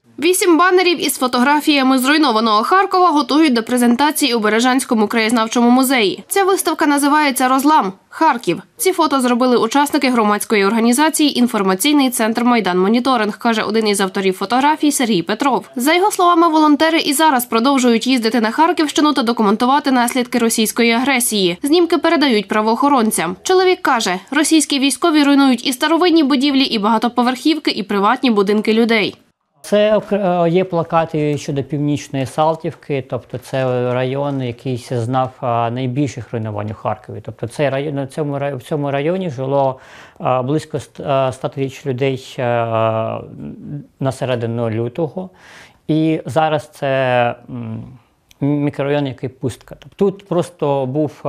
8 банерів із фотографіями зруйнованого Харкова готують до презентації у Бережанському краєзнавчому музеї. Ця виставка називається «Розлам. Харків». Ці фото зробили учасники громадської організації «Інформаційний центр Майдан Моніторинг», каже один із авторів фотографій Сергій Петров. За його словами, волонтери і зараз продовжують їздити на Харківщину та документувати наслідки російської агресії. Знімки передають правоохоронцям. Чоловік каже, російські військові руйнують і старовинні будівлі, і багатоповерхівки, і приватні будинки людей. Це є плакати щодо Північної Салтівки, тобто це район, який зазнав найбільших руйнувань у Харкові. Тобто в цьому районі жило близько 100 тисяч людей на середину лютого. І зараз це мікрорайон, який пустка. Тут просто був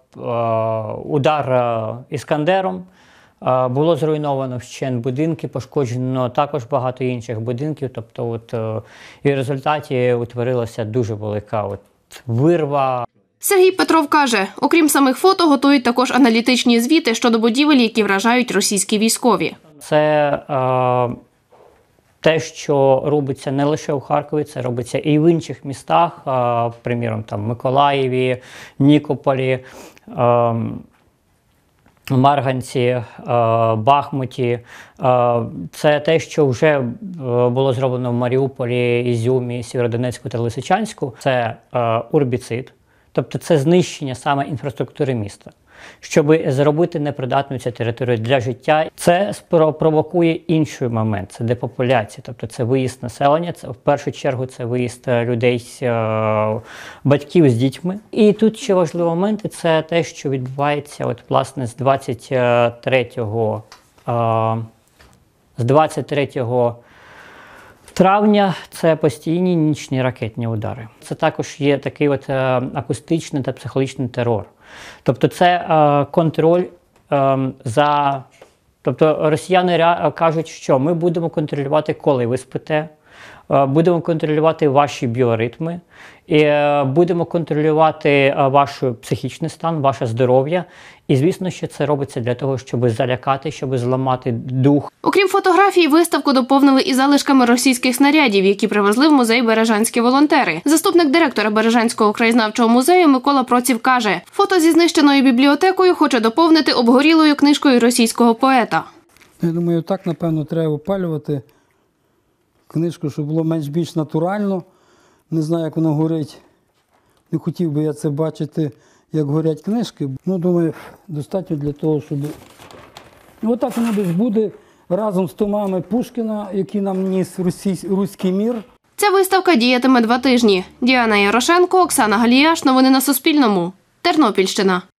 удар «Іскандером». Було зруйновано вщент будинки, пошкоджено також багато інших будинків. Тобто і в результаті утворилася дуже велика вирва. Сергій Петров каже, окрім самих фото, готують також аналітичні звіти щодо будівель, які вражають російські військові. Це те, що робиться не лише у Харкові, це робиться і в інших містах, приміром, Миколаєві, Нікополі, Марганці, Бахмуті. Це те, що вже було зроблено в Маріуполі, Ізюмі, Сєвєродонецьку та Лисичанську. Це урбіцид, тобто це знищення саме інфраструктури міста, щоб зробити непридатну цю територію для життя. Це провокує інший момент – це депопуляція, тобто це виїзд населення, це в першу чергу це виїзд людей, батьків з дітьми. І тут ще важливий момент – це те, що відбувається власне з 23 травня – це постійні нічні ракетні удари. Це також є такий акустичний та психологічний терор. Тобто це контроль за… Тобто росіяни кажуть, що ми будемо контролювати, коли ви спите, будемо контролювати ваші біоритми, і будемо контролювати ваш психічний стан, ваше здоров'я. І, звісно, що це робиться для того, щоб залякати, щоб зламати дух. Окрім фотографій, виставку доповнили і залишками російських снарядів, які привезли в музей бережанські волонтери. Заступник директора Бережанського краєзнавчого музею Микола Проців каже, фото зі знищеною бібліотекою хоче доповнити обгорілою книжкою російського поета. Я думаю, так, напевно, треба опалювати книжку, щоб було менш-більш натурально. Не знаю, як воно горить. Не хотів би я це бачити, як горять книжки. Думаю, достатньо для того, щоб… Отак воно десь буде разом з томами Пушкіна, які нам ніс руський мір. Ця виставка діятиме 2 тижні. Діана Ярошенко, Оксана Галіяш. Новини на Суспільному. Тернопільщина.